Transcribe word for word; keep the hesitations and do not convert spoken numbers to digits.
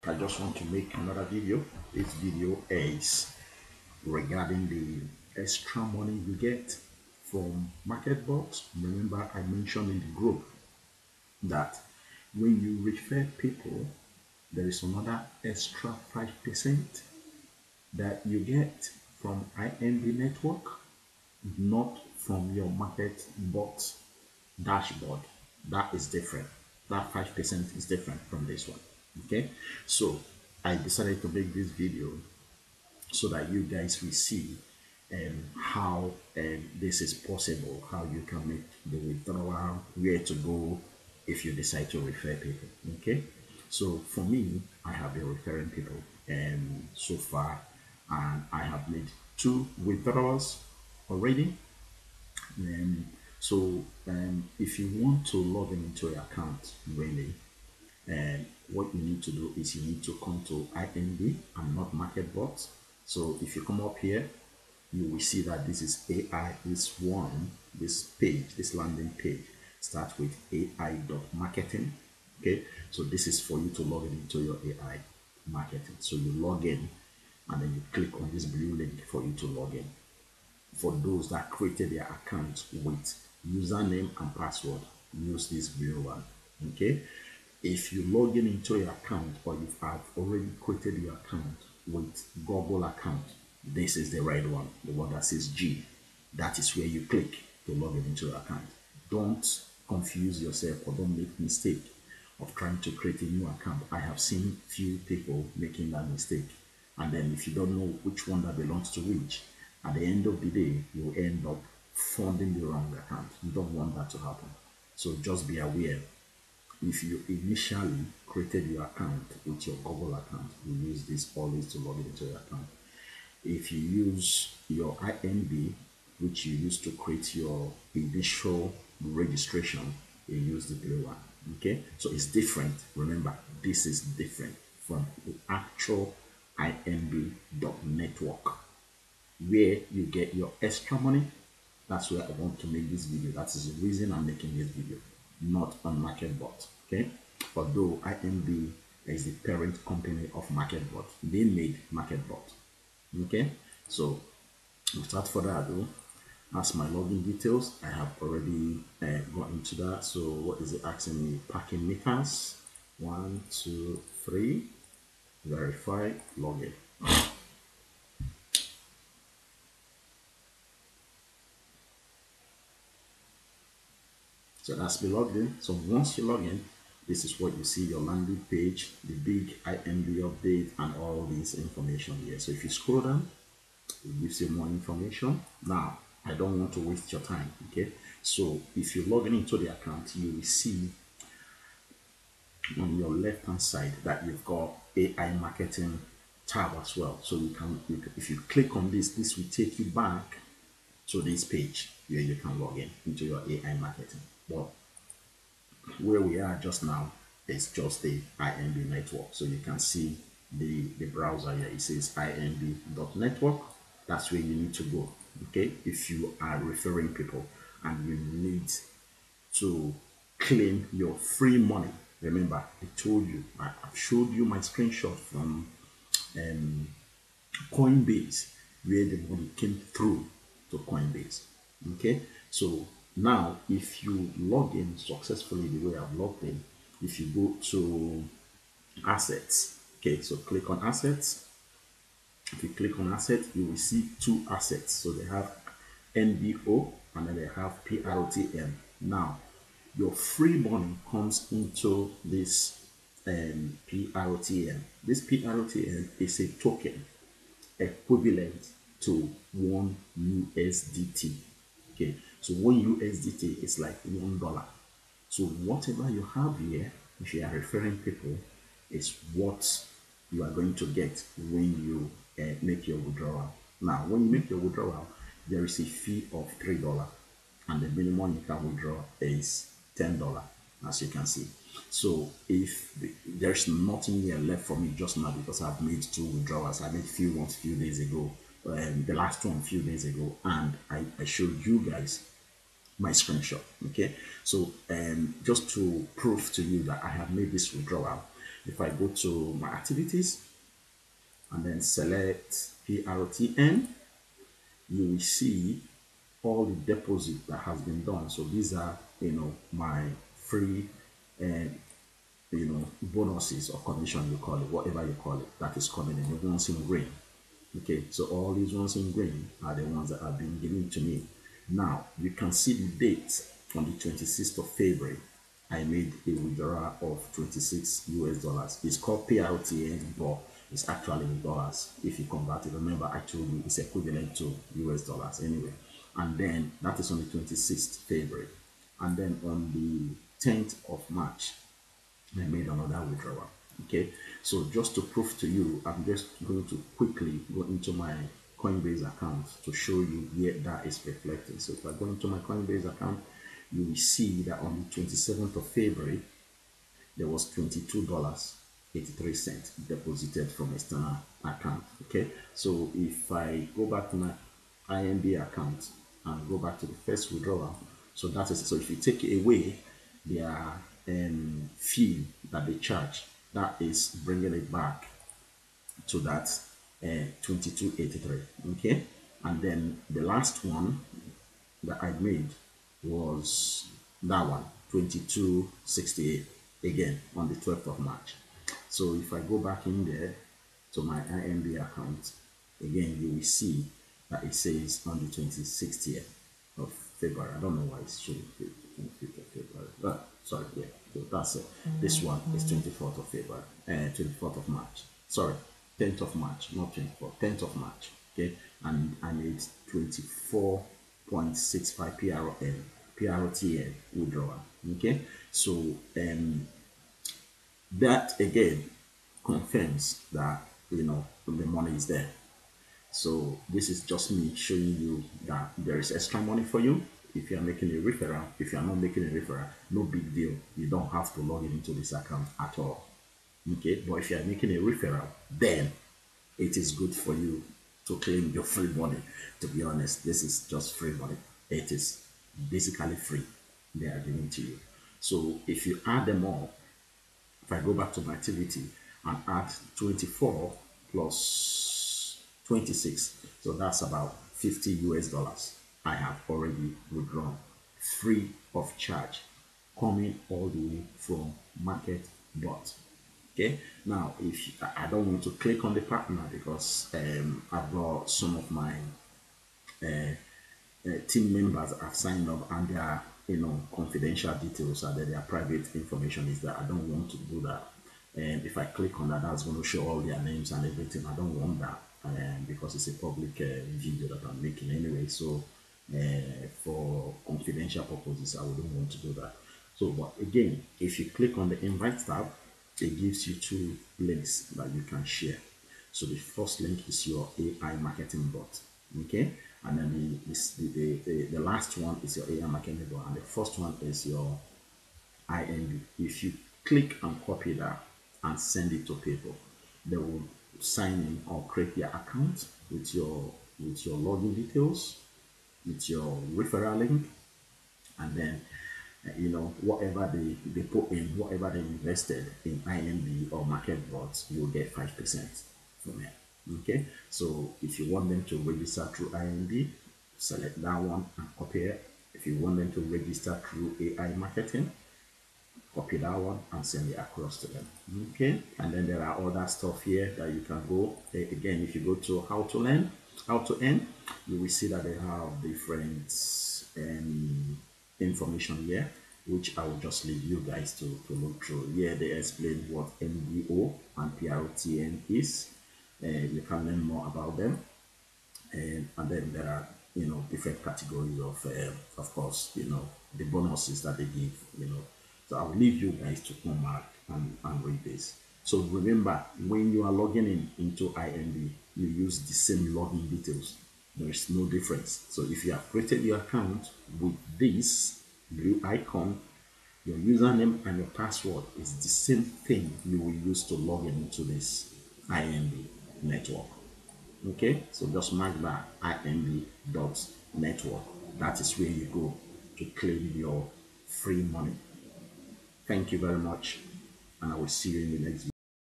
I just want to make another video. This video is regarding the extra money you get from MarketBox. Remember, I mentioned in the group that when you refer people, there is another extra five percent that you get from I M B network, not from your MarketBox dashboard. That is different. That five percent is different from this one. Okay, so I decided to make this video so that you guys will see um, how um, this is possible, how you can make the withdrawal, where to go if you decide to refer people. Okay, so for me, I have been referring people um, so far, and I have made two withdrawals already. Um, so um, if you want to log in into your account, really, and what you need to do is you need to come to I M B and not MarketBox. So if you come up here, you will see that this is A I, this one, this page, this landing page starts with A I dot marketing. Okay, so this is for you to log in into your A I marketing. So you log in and then you click on this blue link for you to log in. For those that created their account with username and password, use this blue one. Okay, if you log in into your account or you have already created your account with Google account, this is the right one, the one that says G. That is where you click to log in into your account. Don't confuse yourself or don't make mistake of trying to create a new account. I have seen few people making that mistake, and then if you don't know which one that belongs to which, at the end of the day, you end up funding the wrong account. You don't want that to happen. So just be aware. If you initially created your account with your Google account, you use this always to log into your account. If you use your I M B, which you use to create your initial registration, you use the blue one. Okay, so it's different. Remember, this is different from the actual I M B dot network, where you get your extra money. That's where I want to make this video. That is the reason I'm making this video, not on MarketBox. Okay, although I M B is the parent company of MarketBox, they made MarketBox. Okay, so without further ado, as my login details, I have already uh, got into that. So what is it asking me? Parking meters, one, two, three, verify, login. So that's me logged in. So once you log in, this is what you see, your landing page, the big I M B update, and all this information here. So if you scroll down, it gives you more information. Now, I don't want to waste your time, okay? So if you log in into the account, you will see on your left hand side that you've got A I marketing tab as well. So you can, you can, if you click on this, this will take you back to this page where you can log in into your A I marketing. Well, where we are just now is just the I M B network. So you can see the, the browser here. It says I M B dot network. That's where you need to go. Okay, if you are referring people and you need to claim your free money. Remember, I told you, I, I've showed you my screenshot from um, Coinbase, where the money came through to Coinbase. Okay, so now if you log in successfully the way I've logged in, if you go to assets, okay, so click on assets. If you click on assets, you will see two assets. So they have N B O and then they have P R O T M. Now, your free money comes into this um, P R O T M. This P R O T M is a token equivalent to one U S D T. Okay, so one U S D T is like one dollar. So whatever you have here, if you are referring people, is what you are going to get when you uh, make your withdrawal. Now, when you make your withdrawal, there is a fee of three dollars, and the minimum you can withdraw is ten dollars, as you can see. So if the, there's nothing here left for me just now, because I've made two withdrawals, I made few ones few days ago, um, the last one a few days ago, and I, I showed you guys my screenshot. Okay, so um, just to prove to you that I have made this withdrawal, If I go to my activities and then select P R T N, you will see all the deposit that has been done. So these are, you know, my free, uh, you know, bonuses or commission, you call it, whatever you call it, that is coming in, the ones in green. Okay, so all these ones in green are the ones that have been given to me. Now, you can see the date on the twenty-sixth of February. I made a withdrawal of twenty-six U S dollars. It's called P R T N, but it's actually in dollars. If you convert it, remember I told you it's equivalent to U S dollars anyway. And then that is on the twenty-sixth of February. And then on the tenth of March, I made another withdrawal. Okay, so just to prove to you, I'm just going to quickly go into my Coinbase account to show you where that is reflecting. So if I go into my Coinbase account, you will see that on the twenty-seventh of February, there was twenty-two dollars and eighty-three cents deposited from external account. Okay, so if I go back to my I N B account and go back to the first withdrawal, so that is, so if you take away their um, fee that they charge, that is bringing it back to that uh, twenty-two eighty-three. Okay, and then the last one that I made was that one, twenty-two sixty-eight, again on the twelfth of March. So if I go back in there to my I N B account, again you will see that it says on the twenty-sixth of February. I don't know why it's showing twenty-fifth of February. Oh, sorry, yeah, so that's it. This one is twenty-fourth of February, uh, twenty-fourth of March. Sorry, tenth of March, not twenty-fourth, tenth of March. Okay, and I made twenty-four point six five P R N, P R T N withdrawal. Okay, so um, that again confirms that, you know, the money is there. So this is just me showing you that there is extra money for you. If you are making a referral, if you are not making a referral, no big deal. You don't have to log into this account at all. Okay, but if you are making a referral, then it is good for you to claim your free money. To be honest, this is just free money. It is basically free. They are giving to you. So if you add them all, if I go back to my activity and add twenty-four plus twenty-six, so that's about fifty U S dollars I have already withdrawn free of charge, coming all the way from MarketBot. Okay, now if I don't want to click on the partner because um, I've got some of my uh, uh, team members have signed up and their, you know, confidential details and their private information is that I don't want to do that. And if I click on that, that's going to show all their names and everything. I don't want that um, because it's a public uh, video that I'm making anyway. So uh, for confidential purposes, I wouldn't want to do that. So, but again, if you click on the invite tab, it gives you two links that you can share. So the first link is your A I marketing bot, okay? And then the, the, the, the last one is your A I marketing bot, and the first one is your I N B. If you click and copy that and send it to people, they will sign in or create their account with your with your login details, with your referral link, and then uh, you know, whatever they, they put in, whatever they invested in I N B or MarketBot, you'll get five percent from it. Okay, so if you want them to register through I N B, select that one and copy it. If you want them to register through A I marketing, copy that one and send it across to them. Okay, and then there are other stuff here that you can go. Again, if you go to how to learn, how to earn, you will see that they have different um, information here, which I will just leave you guys to, to look through. Here they explain what M B O and P R T N is. Uh, you can learn more about them. And, and then there are, you know, different categories of, uh, of course, you know, the bonuses that they give, you know. So I'll leave you guys to come back and, and read this. So remember, when you are logging in into I N B, you use the same login details. There is no difference. So if you have created your account with this blue icon, your username and your password is the same thing you will use to log in into this I N B network. Okay, so just mark that I N B dot network. That is where you go to claim your free money. Thank you very much, and I will see you in the next video.